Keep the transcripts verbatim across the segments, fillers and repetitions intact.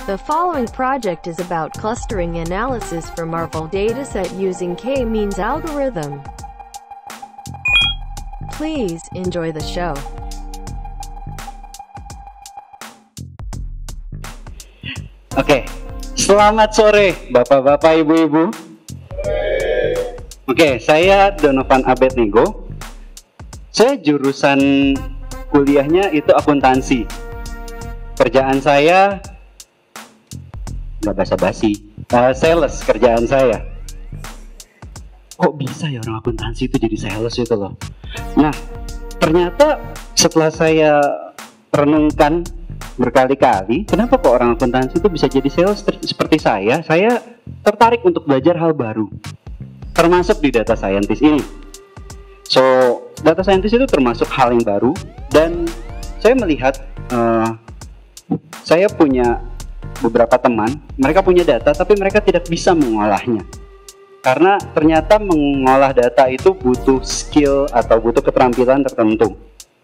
The following project is about clustering analysis for Marvel dataset using K-means algorithm. Please enjoy the show. Oke, selamat sore Bapak-bapak, Ibu-ibu. Oke, saya Donovan Abednego. Saya jurusan kuliahnya itu akuntansi. Kerjaan saya nggak basa-basi, uh, sales kerjaan saya. Kok bisa ya orang akuntansi itu jadi sales itu loh. Nah, ternyata setelah saya renungkan berkali-kali, kenapa kok orang akuntansi itu bisa jadi sales seperti saya? Saya tertarik untuk belajar hal baru, termasuk di data scientist ini. So, data scientist itu termasuk hal yang baru, dan saya melihat uh, saya punya beberapa teman, mereka punya data tapi mereka tidak bisa mengolahnya. Karena ternyata mengolah data itu butuh skill atau butuh keterampilan tertentu.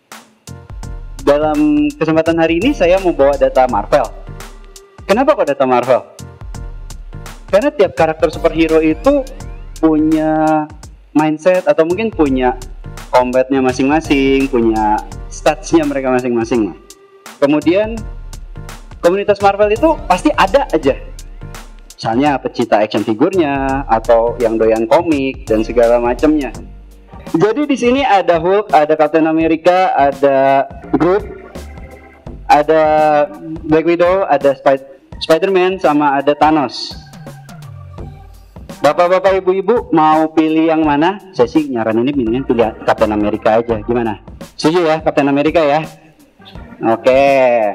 Dalam kesempatan hari ini saya mau bawa data Marvel. Kenapa kok data Marvel? Karena tiap karakter superhero itu punya mindset atau mungkin punya combatnya masing-masing, punya statsnya mereka masing-masing. Kemudian komunitas Marvel itu pasti ada aja, misalnya pecinta action figurnya atau yang doyan komik dan segala macamnya. Jadi di sini ada Hulk, ada Captain America, ada Groot, ada Black Widow, ada Sp- Spider-Man, sama ada Thanos. Bapak-bapak, ibu-ibu mau pilih yang mana? Saya sih nyaranin ini mendingan pilih Captain America aja. Gimana? Setuju ya Captain America ya? Oke.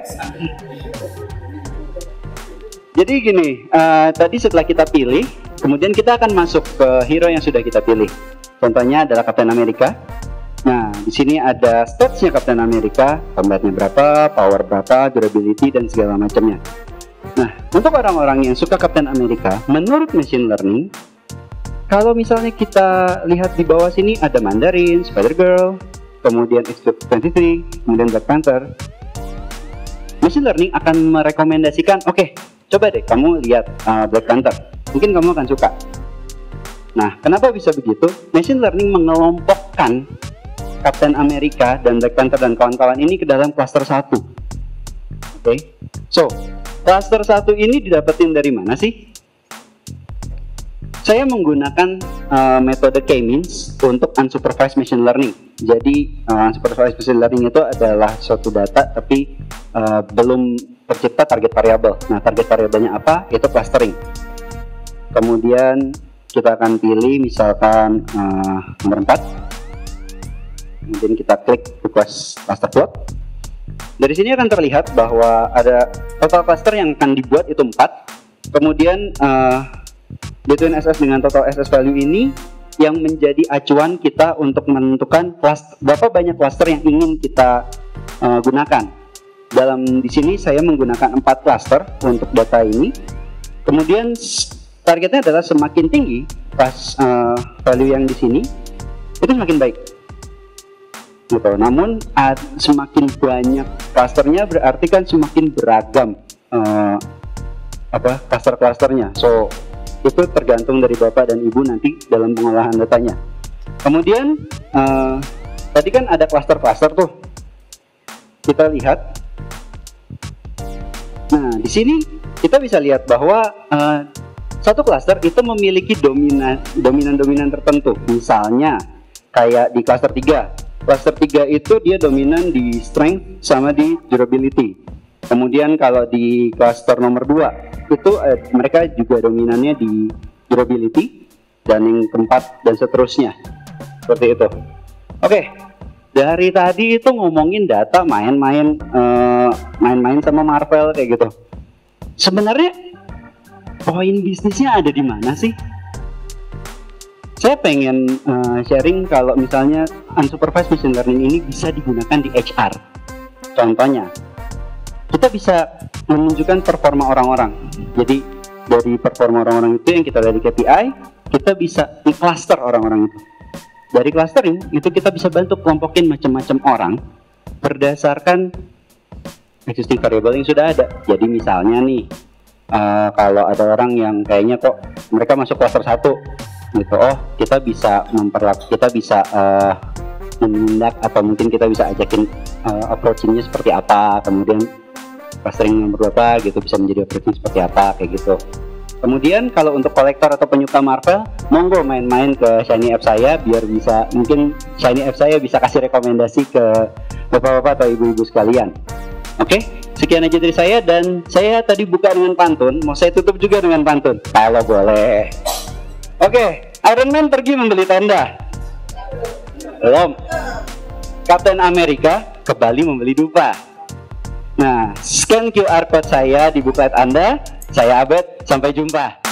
Jadi gini, uh, tadi setelah kita pilih, kemudian kita akan masuk ke hero yang sudah kita pilih. Contohnya adalah Captain America. Nah, di sini ada statsnya Captain America, combatnya berapa, power berapa, durability dan segala macamnya. Nah, untuk orang-orang yang suka Captain America, menurut machine learning, kalau misalnya kita lihat di bawah sini ada Mandarin, Spider-Girl, kemudian X dua puluh tiga, kemudian Black Panther. Machine learning akan merekomendasikan, oke, okay, coba deh kamu lihat uh, Black Panther, mungkin kamu akan suka. Nah, kenapa bisa begitu? Machine learning mengelompokkan Captain America dan Black Panther dan kawan-kawan ini ke dalam cluster satu. Oke, okay? So cluster satu ini didapetin dari mana sih? Saya menggunakan uh, metode K-means untuk unsupervised machine learning. Jadi uh, unsupervised machine learning itu adalah suatu data tapi uh, belum tercipta target variabel. Nah, target variabelnya apa? Itu clustering. Kemudian kita akan pilih misalkan uh, nomor empat. Kemudian kita klik request cluster plot. Dari sini akan terlihat bahwa ada total cluster yang akan dibuat itu empat. Kemudian uh, between S S dengan total S S value ini yang menjadi acuan kita untuk menentukan cluster, berapa banyak cluster yang ingin kita uh, gunakan. Dalam di sini saya menggunakan empat cluster untuk data ini. Kemudian targetnya adalah semakin tinggi pas uh, value yang di sini itu semakin baik. Gitu. Namun ad, semakin banyak clusternya berarti kan semakin beragam uh, apa cluster-clusternya. So itu tergantung dari bapak dan ibu nanti dalam pengolahan datanya. Kemudian uh, tadi kan ada cluster-cluster tuh, kita lihat. Nah, di sini kita bisa lihat bahwa uh, satu cluster itu memiliki dominan dominan-dominan tertentu. Misalnya kayak di cluster tiga. Cluster tiga itu dia dominan di strength sama di durability. Kemudian kalau di cluster nomor dua itu eh, mereka juga dominannya di durability, dan yang keempat dan seterusnya. Seperti itu. Oke. Dari tadi itu ngomongin data, main-main eh, main-main sama Marvel kayak gitu. Sebenarnya poin bisnisnya ada di mana sih? Saya pengen uh, sharing kalau misalnya unsupervised machine learning ini bisa digunakan di H R. Contohnya, kita bisa menunjukkan performa orang-orang. Jadi dari performa orang-orang itu yang kita lihat di K P I, kita bisa di-cluster orang-orang itu. Dari clustering itu kita bisa bantu kelompokin macam-macam orang berdasarkan existing variable yang sudah ada. Jadi misalnya nih, uh, kalau ada orang yang kayaknya kok mereka masuk cluster satu gitu, oh kita bisa memperlak kita bisa uh, menindak atau mungkin kita bisa ajakin uh, approachingnya seperti apa, kemudian clustering nomor berapa gitu bisa menjadi approaching seperti apa kayak gitu. Kemudian kalau untuk kolektor atau penyuka Marvel, monggo main-main ke Shiny App saya biar bisa, mungkin Shiny App saya bisa kasih rekomendasi ke bapak-bapak atau ibu-ibu sekalian. Oke, sekian aja dari saya, dan saya tadi buka dengan pantun, mau saya tutup juga dengan pantun kalau boleh. Oke, Iron Man pergi membeli tenda. Belum. Kapten Amerika ke Bali membeli dupa. Nah, scan Q R code saya di buklet Anda. Saya Abed, sampai jumpa.